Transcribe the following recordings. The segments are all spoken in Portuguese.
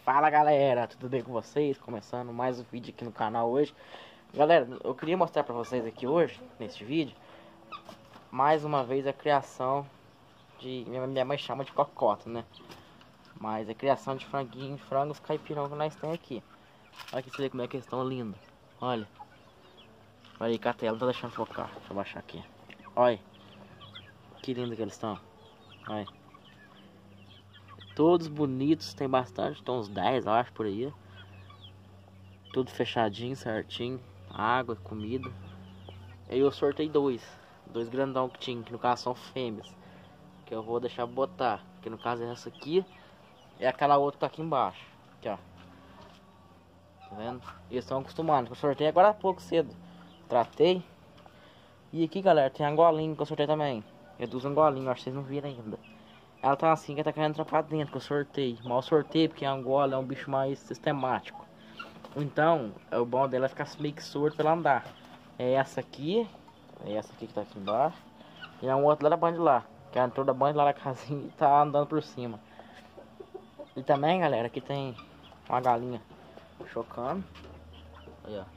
Fala galera, tudo bem com vocês? Começando mais um vídeo aqui no canal hoje. Galera, eu queria mostrar pra vocês aqui hoje, neste vídeo, mais uma vez a criação de... Minha mãe chama de cocota, né? Mas a criação de franguinho, frangos caipirão que nós temos aqui. Olha aqui, você vê como é que eles estão lindos. Olha. Olha aí, a tela não tá deixando focar. Deixa eu baixar aqui. Olha. Que lindo que eles estão. Olha. Todos bonitos, tem bastante, tem uns 10 eu acho por aí. Tudo fechadinho, certinho. Água, comida. Aí eu sortei dois grandão que tinha, que no caso são fêmeas. Que eu vou deixar botar. Que no caso é essa aqui. E aquela outra que tá aqui embaixo. Aqui ó. Tá vendo? Eles estão acostumados. Eu sortei agora há pouco cedo. Tratei. E aqui galera, tem a angolinha que eu sortei também. É dos angolinhos, acho que vocês não viram ainda. Ela tá assim, que tá querendo entrar pra dentro, que eu sorteio. Mas eu sorteio porque a Angola é um bicho mais sistemático. Então, o bom dela é ficar meio que surdo pra ela andar. É essa aqui que tá aqui embaixo. E é um outro lá da banda lá. Que ela entrou da banda lá na casinha e tá andando por cima. E também, galera, aqui tem uma galinha chocando. Aí, ó.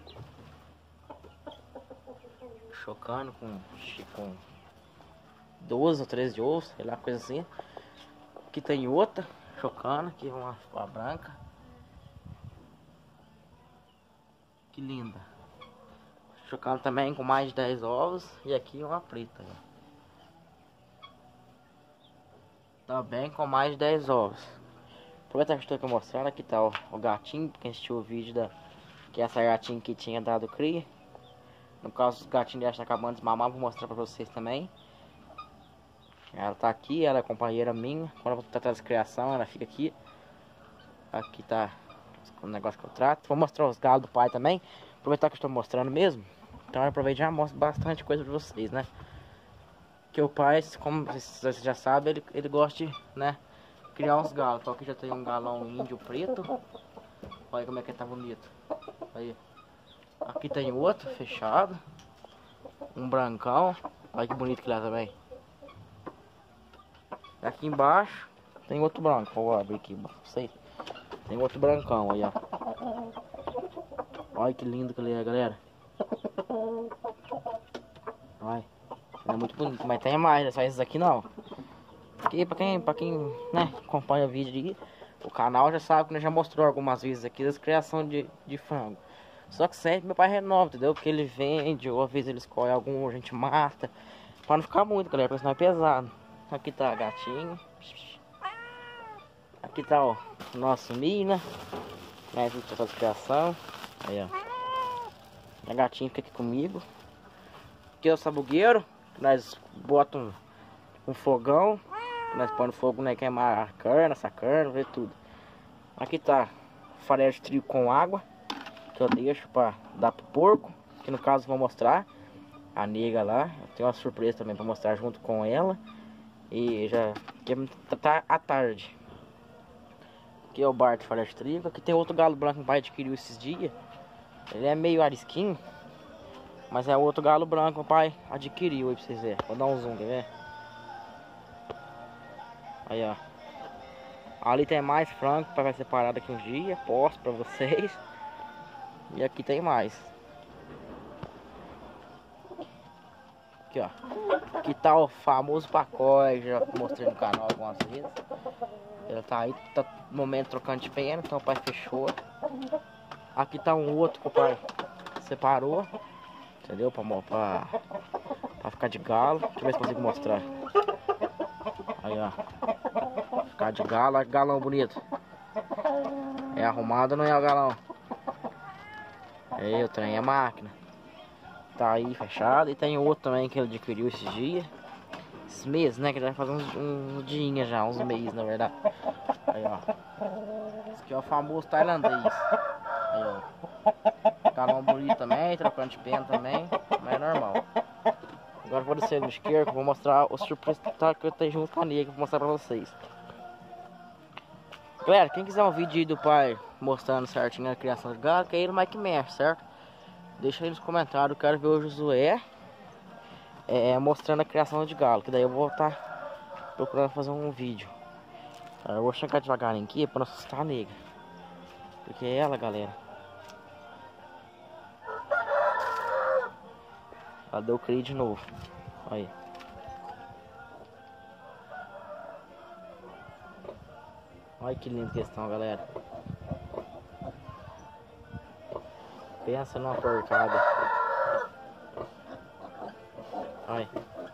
Chocando com 12 ou 13 ovos, sei lá, coisa assim. Aqui tem outra chocando, aqui uma branca. Que linda. Chocando também com mais de 10 ovos. E aqui uma preta. Também com mais de 10 ovos. Aproveitar que estou aqui mostrando, aqui tá o gatinho. Quem assistiu o vídeo que essa gatinha que tinha dado cria. No caso, os gatinhos já estão acabando de mamar, vou mostrar pra vocês também. Ela tá aqui, ela é companheira minha. Quando eu vou tratar de criação, ela fica aqui. Aqui tá o negócio que eu trato. Vou mostrar os galos do pai também. Aproveitar que eu estou mostrando mesmo. Então eu aproveito e já mostro bastante coisa pra vocês, né? Que o pai, como vocês já sabem, ele gosta de, né, criar uns galos. Então aqui já tem um galão índio preto. Olha como é que ele tá bonito. Aí. Aqui tem outro fechado. Um brancão. Olha que bonito que ele é também. Aqui embaixo tem outro branco. Vou abrir aqui pra vocês. Tem outro brancão aí, ó. Olha que lindo que ele é, galera. Olha. Ele é muito bonito. Mas tem mais, só esses aqui não. Porque pra quem né, acompanha o vídeo aí, o canal já sabe que nós já mostrou algumas vezes aqui das criações de frango. Só que sempre meu pai renova, entendeu? Porque ele vende, ou às vezes ele escolhe algum, a gente mata. Pra não ficar muito, galera, porque senão é pesado. Aqui tá a gatinho. Aqui tá o nosso mina. Mais um de criação. Aí ó. A gatinha fica aqui comigo. Aqui é o sabugueiro. Nós botamos um fogão. Nós põe no fogo, né? Queimar a carne, essa carne, ver tudo. Aqui tá farelo de trigo com água. Que eu deixo pra dar pro porco. Que no caso vou mostrar a nega lá. Eu tenho uma surpresa também pra mostrar junto com ela. E já que tá à tarde. Aqui é o bar de farelo de trigo. Aqui tem outro galo branco que o pai adquiriu esses dias. Ele é meio arisquinho. Mas é outro galo branco que o pai adquiriu aí pra vocês verem. Vou dar um zoom, quer ver? Aí ó. Ali tem mais frango que vai separar daqui uns dias. Posto pra vocês. E aqui tem mais. Aqui ó. Aqui tá o famoso pacote. Já mostrei no canal algumas vezes. Ele tá aí, tá no momento trocando de pena. Então o pai fechou. Aqui tá um outro que o pai separou. Entendeu? Pra ficar de galo. Deixa eu ver se consigo mostrar. Aí ó. Ficar de galo. Olha que galão bonito. É arrumado, não é o galão? Aí o trem é máquina. Tá aí fechado. E tem outro também que ele adquiriu esses dias. Esses meses, né? Que já vai fazer uns dias já. Uns meses na verdade. Aí ó. Esse aqui é o famoso tailandês. Aí ó. Galão bonito também. Trocando de pena também. Mas é normal. Agora eu vou descer no esquerdo. Vou mostrar o surpresa que eu tenho junto com a nega. Vou mostrar pra vocês. Galera, quem quiser um vídeo aí do pai mostrando certinho a criação de galo, que é ele o Mike Mer, certo? Deixa aí nos comentários, eu quero ver o Josué mostrando a criação de galo, que daí eu vou estar procurando fazer um vídeo. Eu vou chegar devagarinho aqui pra não assustar a nega. Porque ela, galera, ela deu cria de novo. Aí. Olha que linda questão, galera. Pensa numa porcada. Olha.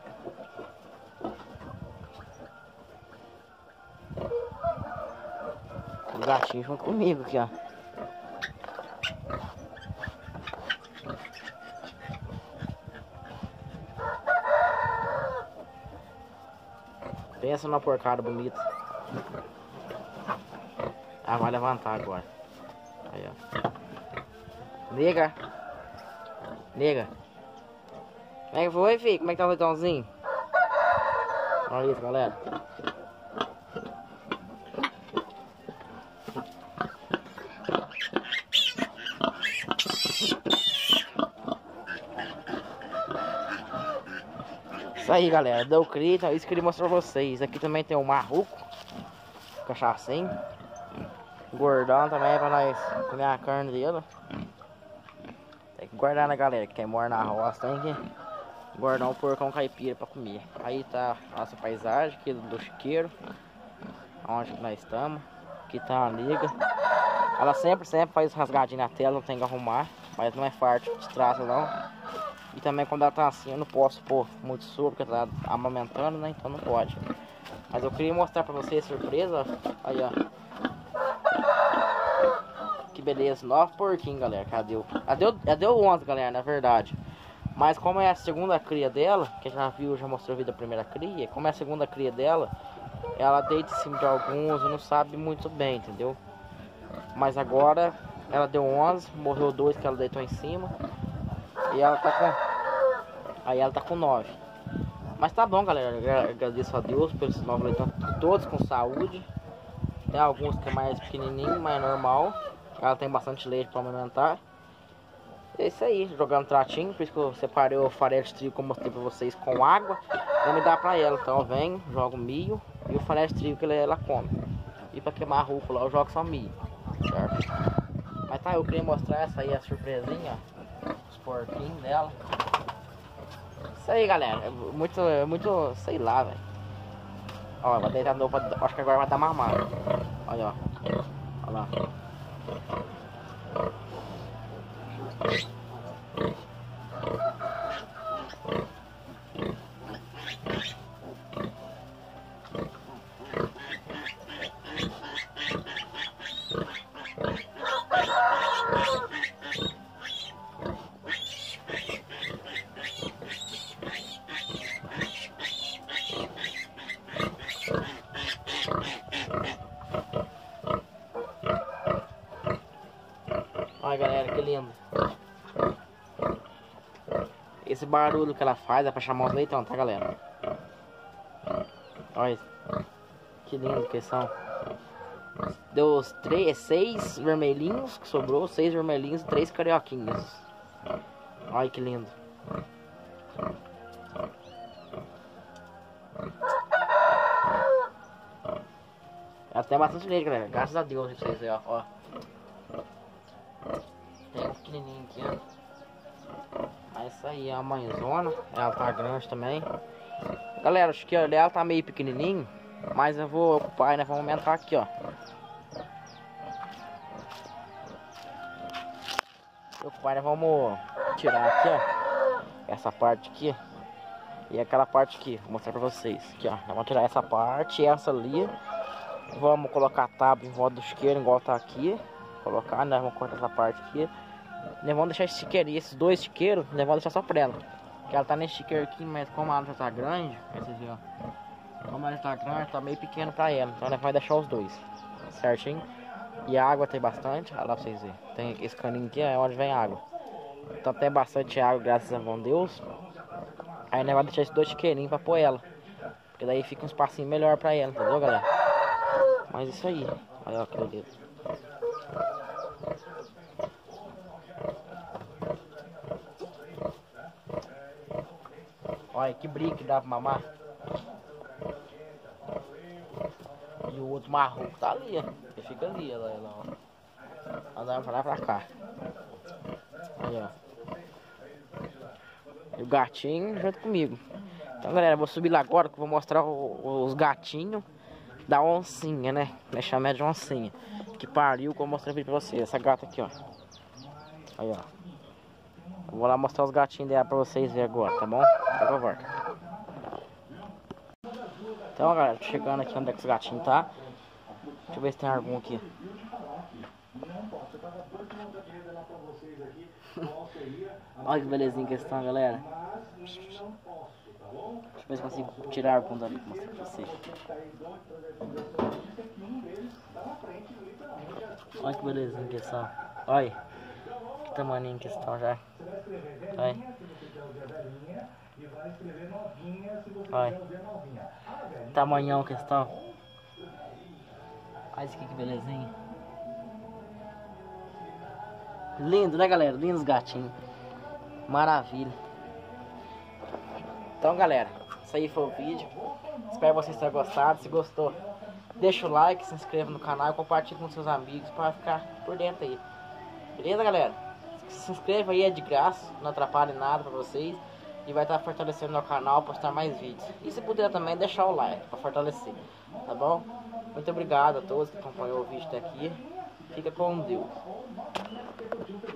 O gatinho junto comigo aqui, ó. Pensa numa porcada bonita. Ah, vai levantar agora. Aí, ó. Nega. Nega. Como é que foi, filho? Como é que tá o leitãozinho? Olha isso, galera. Isso aí, galera. Deu cria, então isso que eu queria mostrar pra vocês. Aqui também tem o marruco. Cachaçinho. Gordão também, pra nós comer a carne dele. Tem que guardar, né, galera? Quem mora na roça tem que guardar um porcão caipira pra comer. Aí tá a nossa paisagem aqui do chiqueiro, onde que nós estamos. Aqui tá a nega. Ela sempre faz rasgadinho na tela, não tem que arrumar. Mas não é farto de traço não. E também quando ela tá assim eu não posso pôr muito soro, porque ela tá amamentando, né? Então não pode. Mas eu queria mostrar pra vocês surpresa. Aí, ó. Que beleza, 9 porquinhos, galera. Cadê? Já deu 11, galera, na verdade. Mas como é a segunda cria dela, que já viu, já mostrou o vídeo da primeira cria. Como é a segunda cria dela, ela deita em cima de alguns e não sabe muito bem, entendeu? Mas agora ela deu 11, morreu 2 que ela deitou em cima. E ela tá com... Aí ela tá com 9. Mas tá bom, galera. Eu agradeço a Deus pelos 9 leitões, todos com saúde. Tem alguns que é mais pequenininho, mais normal. Ela tem bastante leite para aumentar. É isso aí, jogando tratinho. Por isso que eu separei o farelo de trigo que eu mostrei para vocês com água. Vou me dar para ela. Então eu venho, jogo milho e o farelo de trigo que ela come. E para queimar rúcula eu jogo só milho, certo? Mas tá, eu queria mostrar essa aí, a surpresinha, ó, os porquinhos dela. Isso aí, galera. É muito, sei lá, velho. Ó, vai deitar de novo, acho que agora vai dar mamada. Olha, ó. Olha lá. Olha, galera, que lindo. Esse barulho que ela faz é pra chamar os leitão, tá, galera? Olha isso. Que lindo que são. Deu 6 vermelhinhos que sobrou, 6 vermelhinhos e 3 carioquinhos. Olha que lindo. Até bastante leite, galera. Graças a Deus, pra vocês verem, ó. Tem um pequenininho aqui, ó. Mas isso aí é a mãezona. Ela tá grande também. Galera, acho que ela tá meio pequenininho. Mas eu vou ocupar, né? Vamos aumentar aqui, ó. Ocupar, né? Vamos tirar aqui, ó. Essa parte aqui. E aquela parte aqui. Vou mostrar pra vocês. Aqui, ó. Vamos tirar essa parte e essa ali. Vamos colocar a tábua em volta do chiqueiro, igual tá aqui. Colocar, né? Vamos cortar essa parte aqui. Nós vamos deixar esse chiqueirinho, esses 2 chiqueiros, nós vamos deixar só pra ela. Porque ela tá nesse chiqueiro aqui, mas como ela já tá grande, vocês viram, ó. Como ela tá grande, tá meio pequeno pra ela. Então nós vamos deixar os 2 certinho. E a água tem bastante, olha lá pra vocês verem. Tem esse caninho aqui, é onde vem água. Então tem bastante água, graças a bom Deus. Aí nós vamos deixar esses 2 chiqueirinhos pra pôr ela. Porque daí fica um espacinho melhor pra ela, entendeu, galera? Mas isso aí, olha que beleza. Olha que brinco que dá pra mamar. E o outro marrom tá ali, ó. Ele fica ali, ó. Andando pra lá e pra cá. Aí, ó. E o gatinho junto comigo. Então, galera, eu vou subir lá agora que eu vou mostrar os gatinhos da oncinha, né? Me chama de oncinha. Que pariu, que eu mostrei o vídeo pra vocês. Essa gata aqui, ó. Aí, ó. Eu vou lá mostrar os gatinhos dela pra vocês verem agora, tá bom? Por favor. Então, galera, tô chegando aqui onde é que os gatinhos tá. Deixa eu ver se tem algum aqui. Olha que belezinha que eles estão, galera. Deixa eu ver se consigo tirar algum dali pra mostrar pra vocês. Olha que belezinha que eles são. Olha que tamaninho que eles estão já. Olha. Olha. Tamanhão que eles estão. Olha isso aqui que belezinha. Lindo, né, galera? Lindos gatinhos. Maravilha. Então, galera, isso aí foi o vídeo. Espero que vocês tenham gostado. Se gostou, deixa o like, se inscreva no canal e compartilhe com seus amigos para ficar por dentro aí. Beleza, galera? Se inscreva aí, é de graça, não atrapalha nada para vocês. E vai estar fortalecendo meu canal, postar mais vídeos. E se puder também, deixar o like para fortalecer. Tá bom? Muito obrigado a todos que acompanhou o vídeo até aqui. Fica com Deus.